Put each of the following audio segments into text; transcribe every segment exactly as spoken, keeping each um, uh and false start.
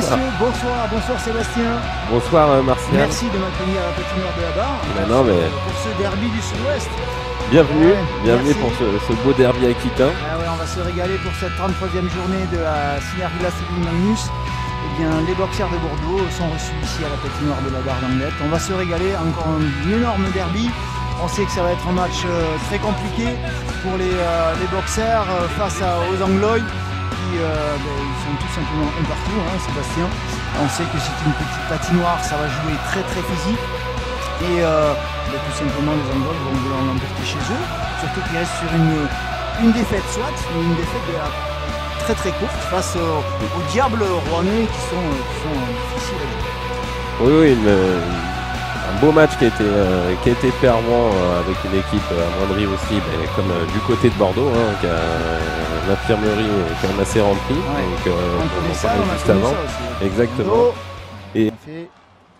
messieurs, bonsoir, bonsoir Sébastien. Bonsoir euh, Martial. Merci de m'accueillir à la patinoire de la barre. Ben non, mais... Pour ce derby du Sud-Ouest. Bienvenue, Ouais, bienvenue merci. pour ce, ce beau derby aquitain. Ah ouais, on va se régaler pour cette trente-troisième journée de la Synervilla Céline Magnus. Eh bien, les boxeurs de Bordeaux sont reçus ici à la patinoire de la barre d'Anglette. On va se régaler, encore un énorme derby. On sait que ça va être un match euh, très compliqué pour les, euh, les boxeurs euh, face à, aux Anglois. Qui, euh, ben, ils sont tout simplement un partout, hein, Sébastien. On sait que c'est une petite patinoire, ça va jouer très très physique. Et euh, ben, tout simplement les Anglois vont vouloir l'emporter chez eux. Surtout qu'ils restent sur une, une défaite soit, mais une défaite de la très très courte face aux, aux diables rouennais qui sont, qui sont euh, difficiles à jouer. Oui, oui, une, une, un beau match qui a été, euh, qui a été fait avant euh, avec une équipe euh, amoindrie aussi, ben, comme euh, du côté de Bordeaux, hein, qui a euh, l'infirmerie est quand même assez remplie. Ouais. Donc, euh, On on connaît en ça, parlait on a juste connu avant. ça aussi. Exactement. Bordeaux, Et on fait-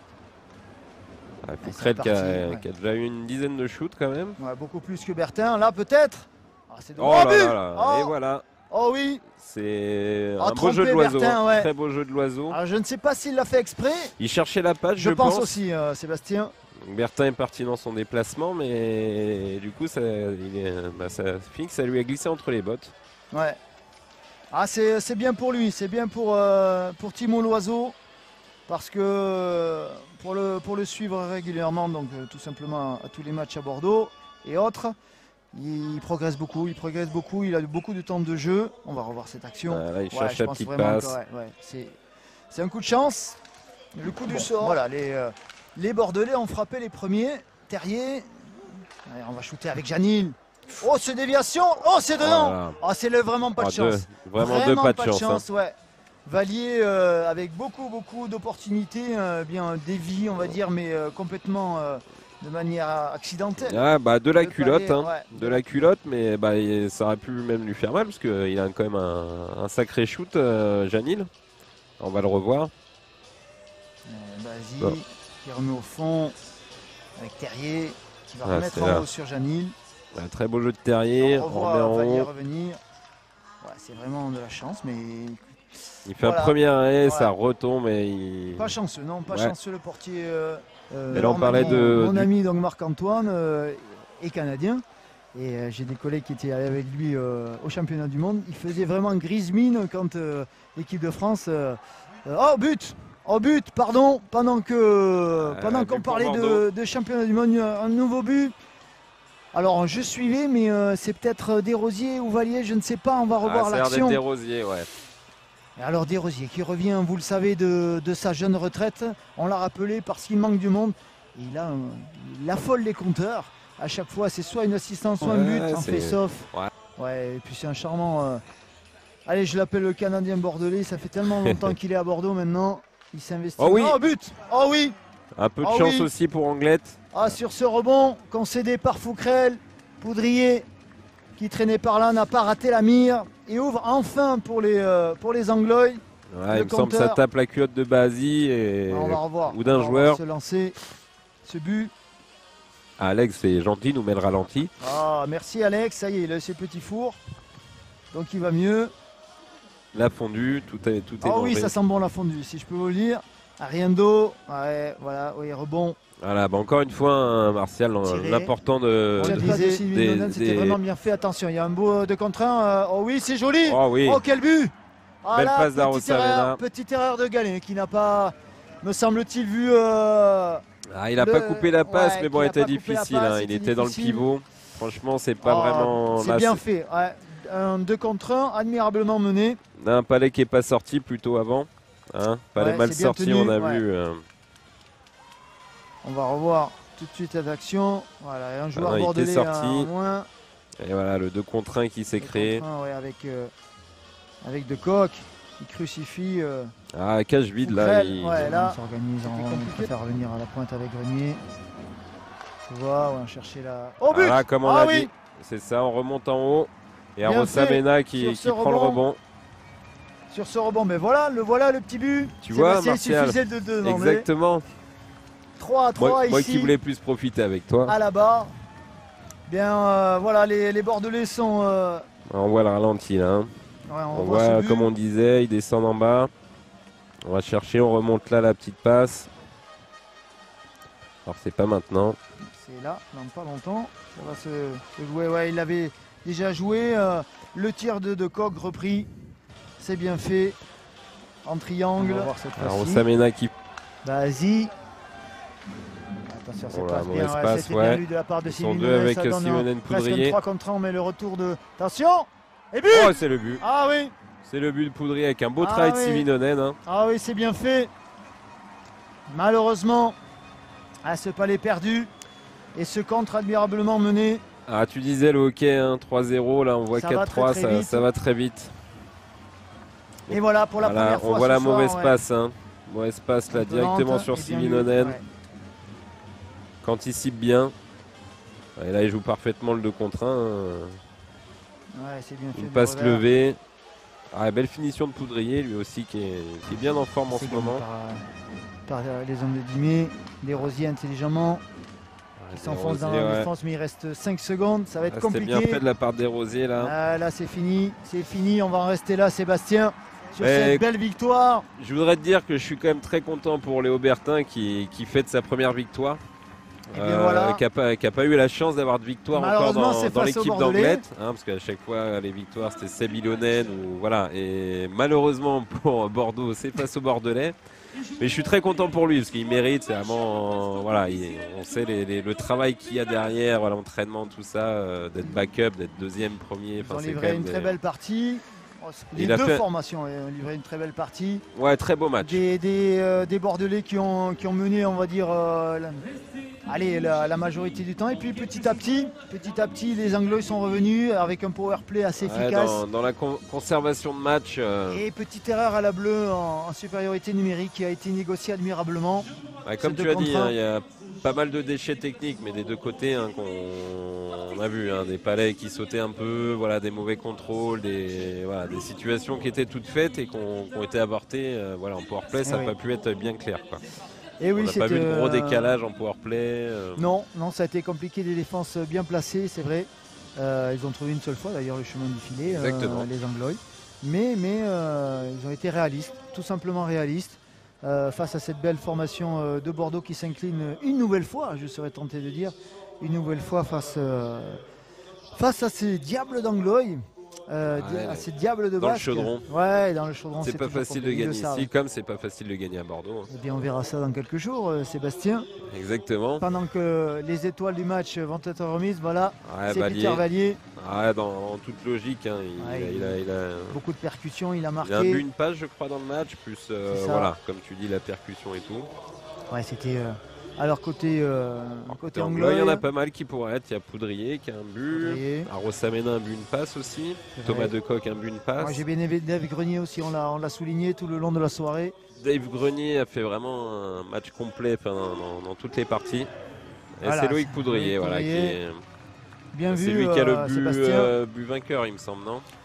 ah, c'est Foucrel qui, a- parti, ouais. qui a déjà eu une dizaine de shoots quand même. ouais, beaucoup plus que Bertin, là peut-être. Ah, c'est de Oh gros là buts. là là. Oh, Et voilà, oh oui. c'est Ah, un beau jeu de trompé, l'oiseau, Bertin, hein. ouais. Très beau jeu de l'oiseau. Alors, je ne sais pas s'il l'a fait exprès. Il cherchait la passe, Je, je, pense, aussi, euh, Sébastien. Donc Bertin est parti dans son déplacement, mais du coup, ça, il est, bah, ça finit que ça lui a glissé entre les bottes. Ouais. Ah, c'est c'est bien pour lui, c'est bien pour, euh, pour Timo Loiseau. Parce que euh, pour le, pour le suivre régulièrement, donc euh, tout simplement à tous les matchs à Bordeaux et autres, il, il progresse beaucoup, il progresse beaucoup, il a beaucoup de temps de jeu. On va revoir cette action. Ah, là, il Ouais, cherche je la pense petite vraiment passe. que, ouais, ouais, c'est c'est un coup de chance. Le coup du sort. Voilà, les, euh, les Bordelais ont frappé les premiers. Terrier. Allez, on va shooter avec Janil. Oh, c'est déviation. Oh, c'est dedans. Voilà. Oh, c'est le vraiment pas de Ah, deux. chance. Vraiment, deux pas de chance. hein. ouais. Valier euh, avec beaucoup beaucoup d'opportunités, euh, bien dévie on va dire, mais euh, complètement euh, de manière accidentelle. Ah, bah, de la Le culotte, palais, hein. ouais. de la culotte, mais bah, il- ça aurait pu même lui faire mal parce qu'il a quand même un, un sacré shoot, euh, Janil. On va le revoir. Euh, Vas-y, Bon. qui remet au fond avec Terrier, qui va Ah, remettre c'est en là. haut sur Janil. Un très beau jeu de Terrier. On On revoit remet en Valier haut. revenir. Ouais, c'est vraiment de la chance, mais Il fait Voilà. un premier arrêt, Ouais. ça retombe et il. pas chanceux, non, pas Ouais. chanceux le portier. Euh, euh, Et là, on mon parlait ami- de- Mon du- ami donc Marc-Antoine euh, est canadien. Et euh, j'ai des collègues qui étaient allés avec lui euh, au championnat du monde. Il faisait vraiment grise mine quand euh, l'équipe de France. euh, euh, oh, but Oh, but, pardon, pendant que Euh, pendant but qu'on pour parlait de, Bordeaux. de championnat du monde, un nouveau but. Alors, je suivais, mais euh, c'est peut-être Desrosiers ou Valier, je ne sais pas. On va Ah, revoir ça a l'air d'être l'action. des rosiers, ouais. Et alors Desrosiers qui revient, vous le savez, de, de sa jeune retraite. On l'a rappelé parce qu'il manque du monde. Et il, a, un- il affole les compteurs. À chaque fois, c'est soit une assistance, soit un but, Ouais, en c'est- face-off. Ouais. Ouais, et puis c'est un charmant... euh, Allez, je l'appelle le Canadien bordelais. Ça fait tellement longtemps qu'il est à Bordeaux maintenant. Il s'investit. Oh oui. Oh, but Oh oui Un peu de Ah chance oui. aussi pour Anglette. Ah, sur ce rebond, concédé par Fouquerel, Poudrier, qui traînait par là, n'a pas raté la mire. Et ouvre enfin pour les, euh, pour les Anglois. Ouais, Le il me semble que ça compteur. tape la culotte de Bazi et On va revoir. ou d'un On va joueur. se lancer ce but. Ah, Alex, c'est gentil, nous met le ralenti. Ah, merci Alex, ça y est, il a ses petits fours. Donc il va mieux. La fondue, tout est tout est Ah oui, mangé. ça sent bon la fondue, si je peux vous le dire. Ah, rien d'eau. Ouais, voilà, oui, rebond. Voilà, bah encore une fois, un Martial, Tiré. l'important de. On de- a passe de Sylvie des- Nolan, c'était des- vraiment bien fait. Attention, il y a un beau euh, de contre un. euh, Oh oui, c'est joli. Oh oui. Oh, quel but. Ah Belle là, passe petite d'Arosavena. erreur, petite erreur de Galin qui n'a pas, me semble-t-il, vu. euh, Ah, il a le- pas coupé la passe, ouais, mais bon, qu'il il a était pas coupé la difficile. passe, hein, Il c'était était dans le difficile. pivot. Franchement, c'est pas ah, vraiment. C'est là, bien fait. Ouais. Un deux contre un, admirablement mené. On a un palais qui est pas sorti plutôt avant. Hein, palais Ouais, mal c'est bien sorti, tenu, on a ouais. vu. euh, On va revoir tout de suite cette action. Voilà, et un joueur non, il était bordelais sorti. en moins. Et voilà, le deux contre un qui s'est Deux créé. contre un, ouais, avec, euh, avec De Coq. Il crucifie. Euh, Ah, cage vide là. Fouquerel, il- ouais, là. On s'organise, C'était on, on compliqué. préfère revenir à la pointe avec Grenier. tu vois, on va chercher la. Oh, but Voilà, comme on Ah a oui. dit. C'est ça, on remonte en haut. Et Bien Arosavena fait qui, sur qui ce prend le rebond. rebond. Sur ce rebond, mais voilà, le voilà le petit but. Tu vois, Sébastien, il Martial. suffisait de deux demander. Exactement. trois à trois Moi, ici. moi qui voulais plus profiter avec toi. À la barre. Bien, euh, voilà, les, les Bordelais sont. euh, On voit le ralenti là. hein. ouais, on On voit ce voit, but. comme on disait, ils descendent en bas. On va chercher, on remonte là la petite passe. Alors c'est pas maintenant. C'est là, dans pas longtemps. Ça va se, se jouer. Ouais, il avait déjà joué. Euh, le tir de, de Coq repris. C'est bien fait. En triangle. On va voir cette Alors fois-ci. Osamena qui. Vas-y. Attention, c'est Oh pas là, bien. mauvais Ouais, passe, c'était ouais. bien lu de la part de Ils sont Simonen. deux avec Ça donne un- Simonen presque un Poudrier. trois contre un, mais le retour de. Attention. Et but. Oh, c'est le but. Ah oui. C'est le but de Poudrier avec un beau Ah travail oui. de Simonen. Hein. Ah oui, c'est bien fait. Malheureusement, ah, ce palais perdu et ce contre admirablement mené. Ah, tu disais le hockey hein, trois zéro, là on voit Ça va quatre trois, très, très ça, vite. ça va très vite. Et voilà pour la Voilà, première fois. on voit ce la soir, mauvaise ouais. passe. Hein. Mauvaise passe là Un peu directement lente sur et bien Simonen. lu, ouais. Quand il cible bien. Et là il joue parfaitement le deux contre un. Ouais, c'est bien fait. Une du passe revers. levée. Ah, belle finition de Poudrier, lui aussi qui est, qui est bien en forme en C'est ce gagné moment. Par, par, euh, les hommes de Dimé, des Rosiers intelligemment Ouais, qui s'enfoncent dans Desrosiers, la ouais. défense, mais il reste cinq secondes. Ça va être Ah, c'était compliqué. bien fait de la part des Rosiers là. Ah, là, c'est fini. C'est fini. On va en rester là, Sébastien, sur Mais- cette belle victoire. Je voudrais te dire que je suis quand même très content pour Léo Bertin qui, qui fête sa première victoire. Eh bien, voilà. Qui n'a pas, qui a pas eu la chance d'avoir de victoire encore Malheureusement, dans, c'est dans face au l'équipe Bordelais. d'Anglette, hein, parce qu'à chaque fois les victoires c'était Seb Ilonen ou voilà. Et malheureusement pour Bordeaux, c'est face au Bordelais. Mais je suis très content pour lui parce qu'il mérite. C'est vraiment euh, voilà, il- on sait les- les- le travail qu'il y a derrière, voilà, l'entraînement, tout ça, euh, d'être backup, d'être deuxième, premier. Ils Enfin, ont c'est livré quand même une des- très belle partie. Les Il a deux fait- formations ont livré une très belle partie. Ouais, très beau match. Des, des, euh, des Bordelais qui ont, qui ont mené, on va dire, euh, la, allez, la, la majorité du temps. Et puis petit à petit, petit à petit, les Anglos sont revenus avec un power play assez Ouais, efficace. dans, dans la con- conservation de match. euh, Et petite erreur à la bleue en, en supériorité numérique qui a été négociée admirablement. Ouais, comme C'est tu as deux dit, contre hein, un. il y a pas mal de déchets techniques, mais des deux côtés, hein, qu'on on a vu, hein, des palais qui sautaient un peu, voilà, des mauvais contrôles, des, voilà, des situations qui étaient toutes faites et qui ont, qui ont été avortées. euh, voilà, en powerplay, ça n'a oui. pas pu être bien clair. Quoi. Et oui, on n'a pas vu c'était, de gros euh, décalage en powerplay. euh, Non, non, ça a été compliqué, des défenses bien placées, c'est vrai. Euh, ils ont trouvé une seule fois d'ailleurs le chemin du filet, euh, Exactement. les Anglois. Mais, mais euh, ils ont été réalistes, tout simplement réalistes, euh, face à cette belle formation euh, de Bordeaux qui s'incline une nouvelle fois, je serais tenté de dire, une nouvelle fois face, euh, face à ces diables d'Anglois. Euh, Ouais, à ces diables de dans le Basque. chaudron. Ouais, dans le chaudron. c'est pas toujours facile de compliqué, ils le gagner savent. ici, comme c'est pas facile de gagner à Bordeaux. hein. Eh bien, on verra ça dans quelques jours, euh, Sébastien. Exactement. Pendant que les étoiles du match vont être remises, voilà, Ouais, c'est Valier. Peter Vallier. Ouais, dans, en toute logique, hein, il, Ouais, il a, il a- Beaucoup de percussions, il a il a un marqué. but, une passe, je crois, dans le match, plus euh, C'est ça. voilà, comme tu dis, la percussion et tout. Ouais, c'était. euh, alors côté, euh, côté Donc anglais. là, il y en a pas mal qui pourraient être. Il y a Poudrier qui a un but. Poudrier. Arosamena un but, une passe aussi. C'est Thomas vrai. Decoq un but, une passe. Moi, j'ai bien aimé Dave Grenier aussi, on l'a, on l'a souligné tout le long de la soirée. Dave Grenier a fait vraiment un match complet enfin, dans, dans- dans toutes les parties. Et Voilà, c'est Loïc c'est Poudrier, Loïc voilà, qui Poudrier. est. Bien C'est vu, lui qui a le euh, but, Sébastien. euh, but vainqueur, il me semble, non